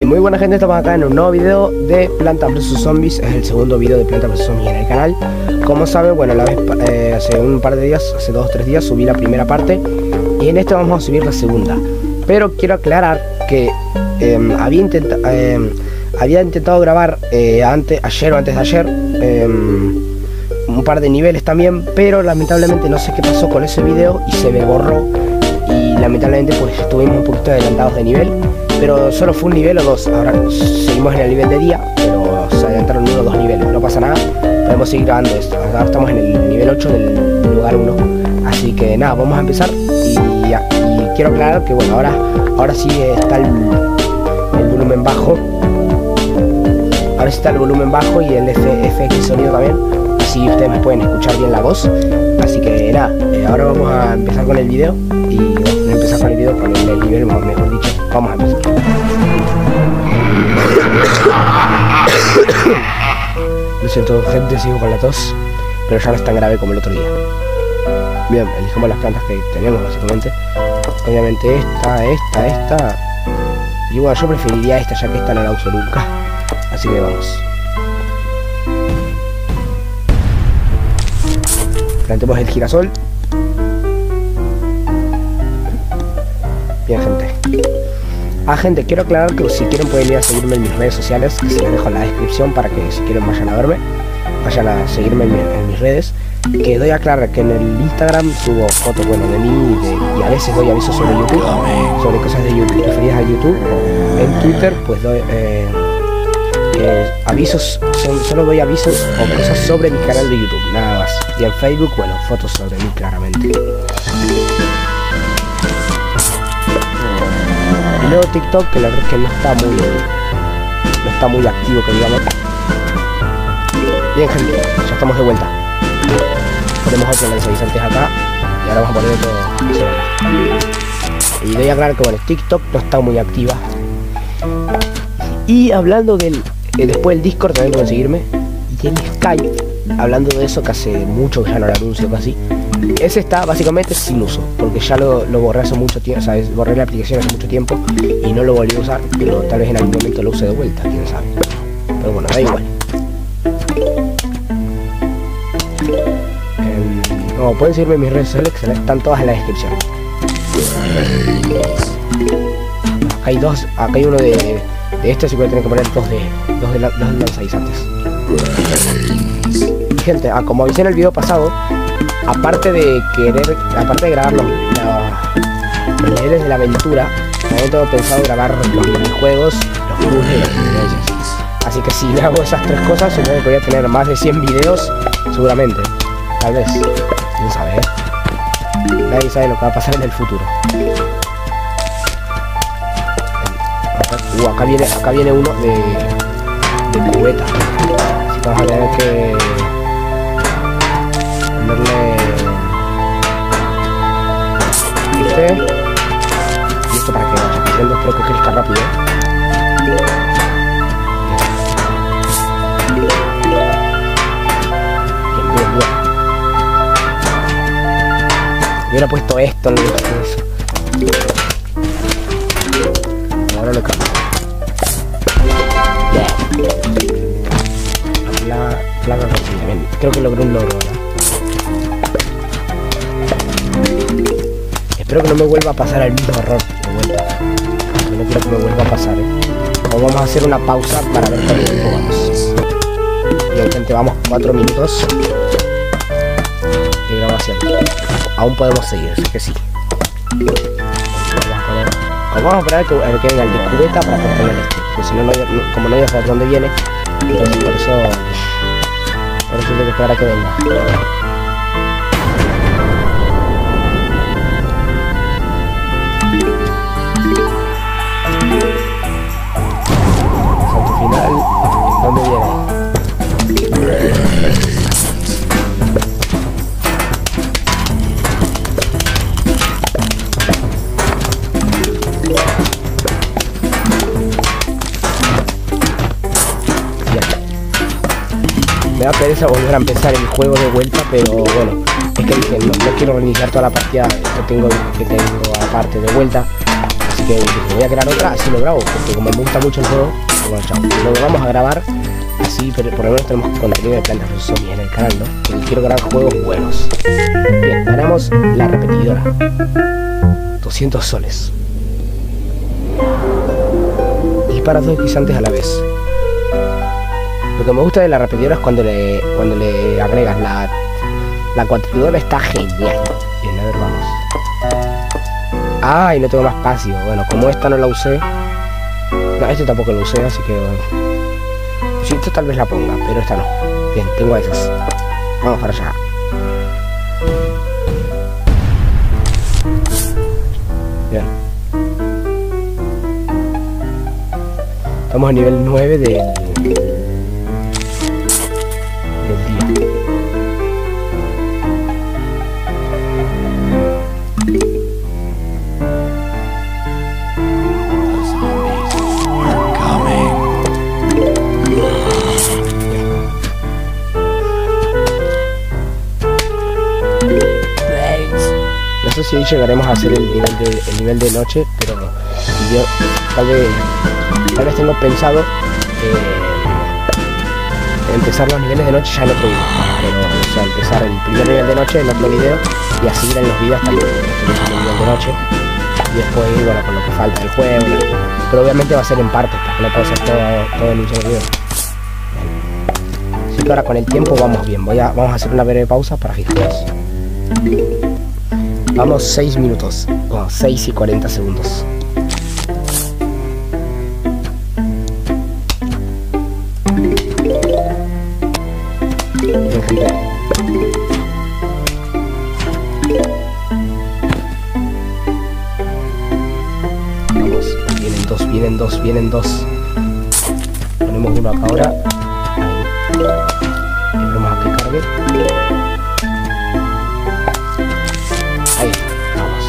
Muy buena gente, estamos acá en un nuevo video de Planta vs Zombies. Es el segundo video de Planta vs Zombies en el canal. Como saben, bueno, la vez hace un par de días, hace 2 o 3 días subí la primera parte y en este vamos a subir la segunda. Pero quiero aclarar que había intentado grabar ayer o antes de ayer un par de niveles también, pero lamentablemente no sé qué pasó con ese video y se me borró. Y lamentablemente pues estuvimos un poquito adelantados de nivel, pero solo fue un nivel o dos. Ahora seguimos en el nivel de día, pero se adelantaron 1 o 2 niveles, no pasa nada, podemos seguir grabando esto. Ahora estamos en el nivel 8 del lugar 1, así que nada, vamos a empezar. Y quiero aclarar que bueno, ahora sí está el volumen bajo. Ahora sí está el volumen bajo y el FX sonido también, así ustedes me pueden escuchar bien la voz. Así que nada, ahora vamos a empezar con el video. Y vamos a empezar con el video, con el nivel, mejor dicho. Vamos a empezar. Lo siento gente, sigo con la tos, pero ya no es tan grave como el otro día. Bien, elijamos las plantas que tenemos básicamente. Obviamente esta. Y bueno, yo preferiría esta, ya que esta no la uso nunca. Así que vamos. Plantemos el girasol. Bien gente, quiero aclarar que si quieren pueden ir a seguirme en mis redes sociales, que se les dejo en la descripción para que si quieren vayan a verme, vayan a seguirme en mis redes. Que doy a aclarar que en el Instagram subo fotos, bueno, de mí y a veces doy avisos sobre YouTube, sobre cosas de YouTube, referidas a YouTube. En Twitter pues doy avisos, solo doy avisos o cosas sobre mi canal de YouTube, nada más. Y en Facebook, bueno, fotos sobre mí claramente. Y luego TikTok, que la verdad es que no está muy activo, que digamos. Bien gente, ya estamos de vuelta. Ponemos otro lanzaguisantes acá y ahora vamos a poner otro. Y doy a aclarar que bueno, TikTok no está muy activa. Y hablando del después del Discord también pueden seguirme. Y el Skype, hablando de eso, que hace mucho que ya no lo anuncio casi. Ese está básicamente sin uso, porque ya lo borré hace mucho tiempo, o sea, borré la aplicación hace mucho tiempo y no lo volví a usar, pero tal vez en algún momento lo use de vuelta, quién sabe. Pero bueno, da igual. No, pueden seguirme en mis redes sociales, que están todas en la descripción. Acá hay dos, acá hay uno de este, así que voy a tener que poner dos lanzaguisantes. Gente, como avisé en el video pasado, aparte de grabar los niveles de la aventura, también tengo pensado grabar los minijuegos, los puzzles y los tutoriales. Así que si hago esas 3 cosas, supongo que voy a tener más de 100 videos, seguramente. Tal vez, quién sabe, nadie sabe lo que va a pasar en el futuro. Acá viene uno de cubeta. Así que vamos a tener que ponerle y esto para que vaya creciendo. Espero que crezca rápido. Bien. Hubiera puesto esto en lugar de eso. Ahora lo cambio. La plaga recibe. Bien, creo que logré un logro, ¿verdad? Espero que no me vuelva a pasar el mismo error de vuelta. No quiero que me vuelva a pasar, O vamos a hacer una pausa para ver cuánto tiempo vamos. Bien gente, vamos 4 minutos de grabación. Aún podemos seguir, así que sí. Vamos a esperar a que venga el de cubeta para poner esto, porque si no, como no voy a saber dónde viene, entonces por eso tengo que esperar a que venga. Salto final, ¿dónde viene? Me da pereza volver a empezar el juego de vuelta, pero bueno, es que dije, no quiero reiniciar toda la partida que tengo aparte de vuelta, así que voy a crear otra, así lo grabo, porque como me gusta mucho el juego, bueno, chao, lo vamos a grabar así, pero por lo menos tenemos contenido de Plantas vs Zombies en el canal, ¿no? Porque quiero grabar juegos buenos. Bien, ganamos la repetidora. 200 soles. Dispara 2 guisantes a la vez. Lo que me gusta de la repetidora es cuando le agregas la cuatridora, está genial. Bien, a ver, vamos. Ay, no tengo más espacio. Bueno, como esta no la usé. No, este tampoco lo usé, así que bueno. Sí, esto tal vez la ponga, pero esta no. Bien, tengo esas. Vamos para allá. Bien. Estamos en nivel 9 del día. No sé si hoy llegaremos a hacer el nivel de noche, pero yo tal vez tengo pensado empezar los niveles de noche ya en otro video. Pero, o sea, empezar el primer nivel de noche en otro video y así ir en los videos también el nivel de noche. Y después, bueno, con lo que falta del juego. Pero obviamente va a ser en partes, porque no puedo hacer todo en un solo video. Así que ahora con el tiempo vamos bien. Vamos a hacer una breve pausa para fijarnos. Vamos 6 minutos, 6 y 40 segundos. Bien, gente. Vamos, vienen dos. Ponemos uno acá ahora. Ahí. Esperemos a que cargue. Ahí, vamos.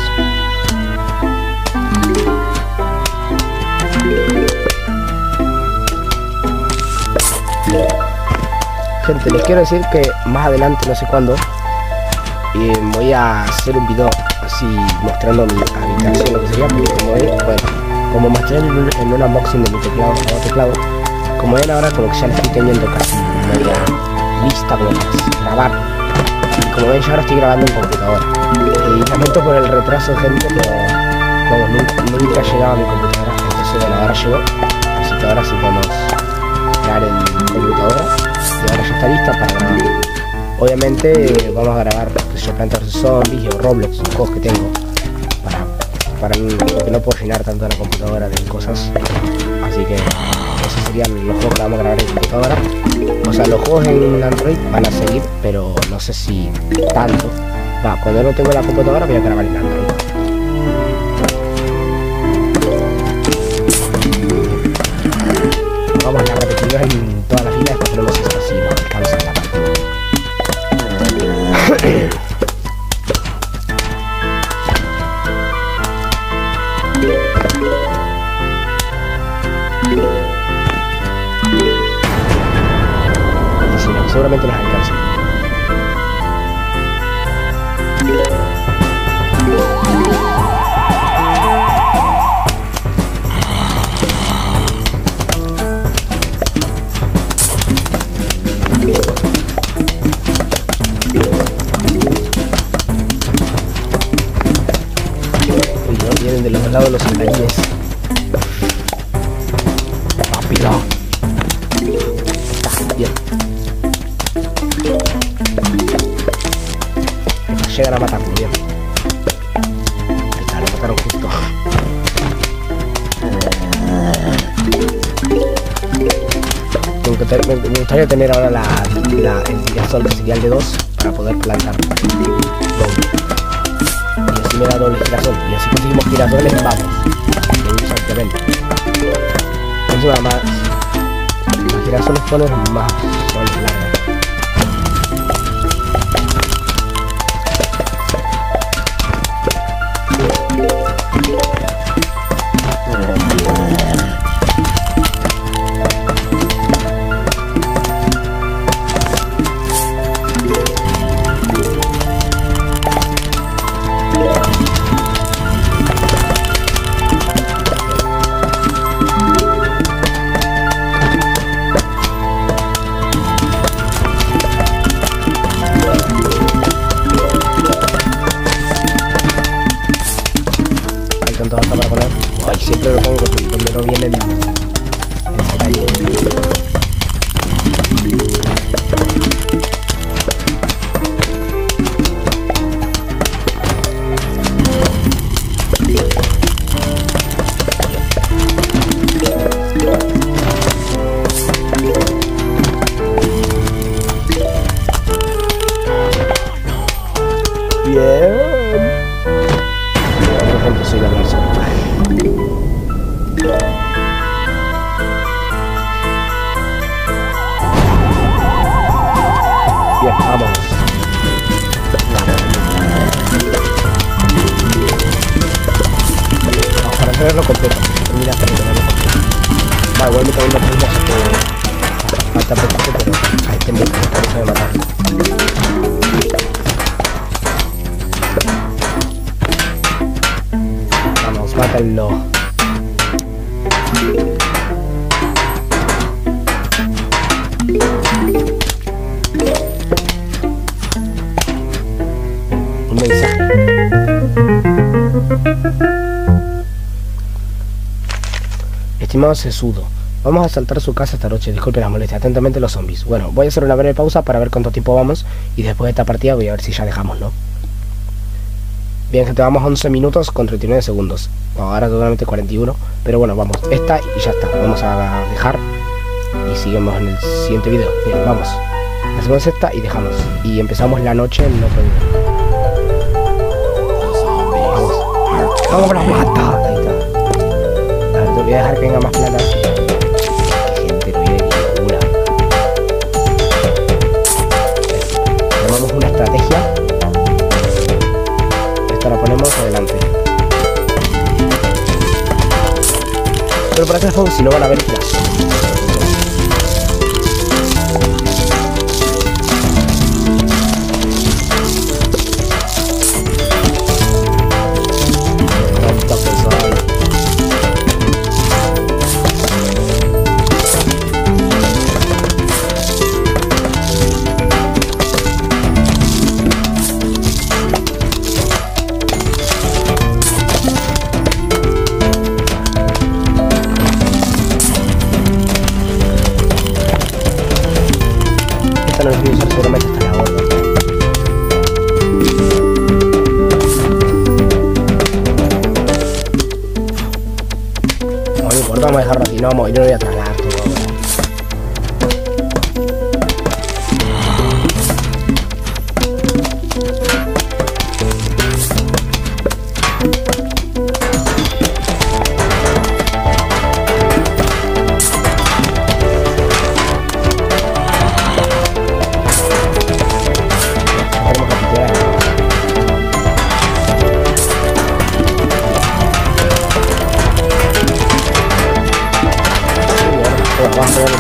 Gente, les quiero decir que más adelante, no sé cuándo, voy a hacer un video así mostrando mi habitación, lo que sería, porque como mostré en un unboxing de mi teclado, como ven ahora como que ya le estoy teniendo casi media lista como para grabar. Y como ven, yo ahora estoy grabando en computadora. Y lamento por el retraso, gente, pero vamos, nunca llegaba a mi computadora. Entonces, bueno, ahora llegó. Así que ahora sí podemos grabar en computadora. Y ahora ya está lista para grabar. Obviamente vamos a grabar Plantas vs Zombies o Roblox, los juegos que tengo. Porque no puedo llenar tanto la computadora de cosas. Así que esos serían los juegos que vamos a grabar en computadora. O sea, los juegos en Android van a seguir, pero no sé si tanto. Cuando no tengo la computadora voy a grabar en Android. Vamos a repetirlo en todas las filas, después ponemos esto así, no alcanza la parte. Y si no, seguramente nos alcanza. Vienen de los lados los albañiles. Rápido. Está bien. Llegan a matarlo, bien. Ahí está, lo mataron justo. Me gustaría tener ahora el girasol, que sería el de 2, para poder plantar doble. Y así me da doble girasol. Y así conseguimos girasoles, vamos. Exactamente. Encima más girasoles ponen más soles largas. Tenerlo completo. Mira, para tenerlo completo. Va, igual me tengo una pregunta que falta poco, pero a este me parece de matar. Vamos, mátenlo. Un mensaje. Estimado sesudo, vamos a asaltar su casa esta noche, disculpe la molestia, atentamente los zombies. Bueno, voy a hacer una breve pausa para ver cuánto tiempo vamos y después de esta partida voy a ver si ya dejamos, ¿no? Bien, gente, vamos 11 minutos con 39 segundos. Bueno, ahora totalmente 41, pero bueno, vamos, esta y ya está. Vamos a dejar y seguimos en el siguiente video. Bien, vamos. Hacemos esta y dejamos. Y empezamos la noche en otro video. Vamos. ¡Vamos con la mata! Ahí está. Voy a dejar que venga más plata. Gente, no viene ninguna. Tomamos una estrategia. Esta la ponemos adelante. Pero para que juego, si no van a ver tiras. No los voy a usar seguramente hasta la hora. No me importa, vamos a dejarlo aquí, no vamos, yo no voy a trasladar todo ahora. Vamos a ver los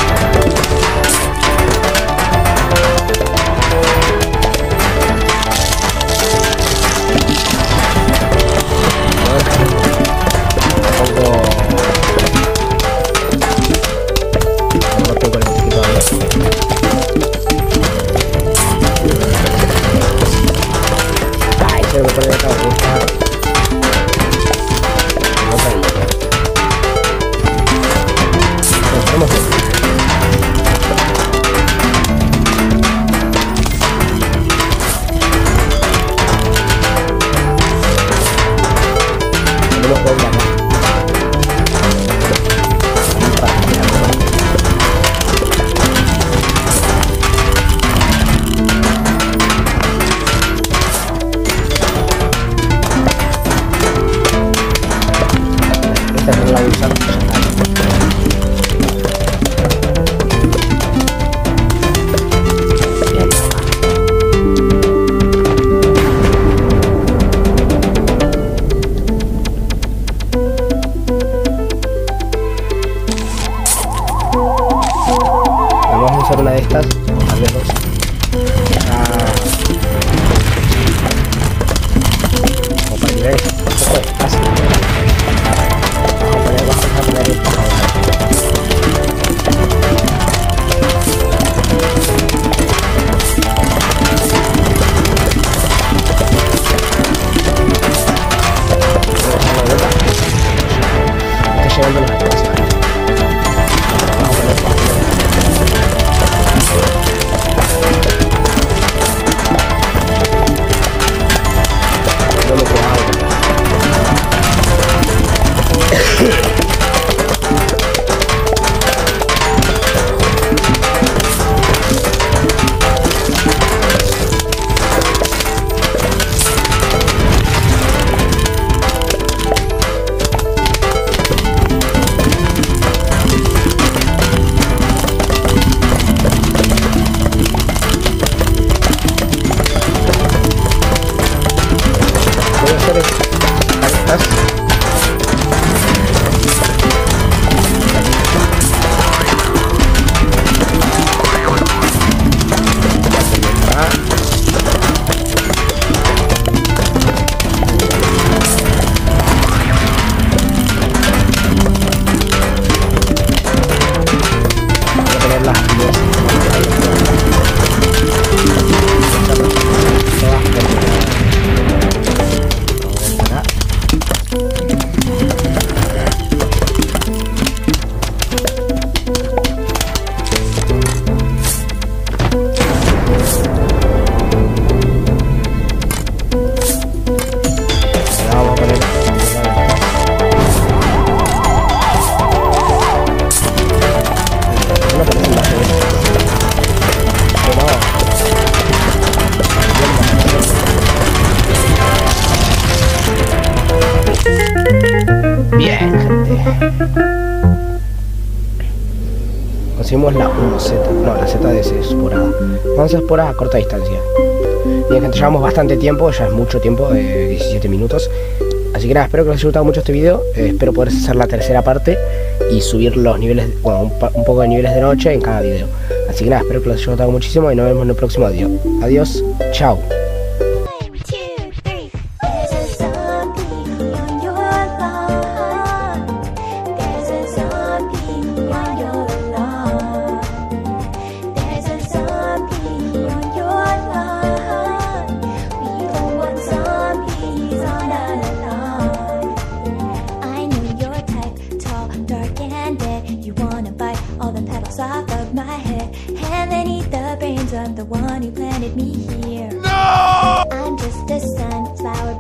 una de estas, o tal vez dos. Como para tirar esto, un poco de espacio. Vamos a poner esto. Estoy llegando a la casa. Conseguimos la 1Z, no, la ZDS es por A. 11 por A corta distancia. Bien, gente, llevamos bastante tiempo, ya es mucho tiempo, 17 minutos. Así que nada, espero que les haya gustado mucho este video. Espero poder hacer la tercera parte y subir los niveles, bueno, un poco de niveles de noche en cada video. Así que nada, espero que les haya gustado muchísimo y nos vemos en el próximo video. Adiós, chao. Off of my head, and then eat the brains of the one who planted me here. No! I'm just a sunflower.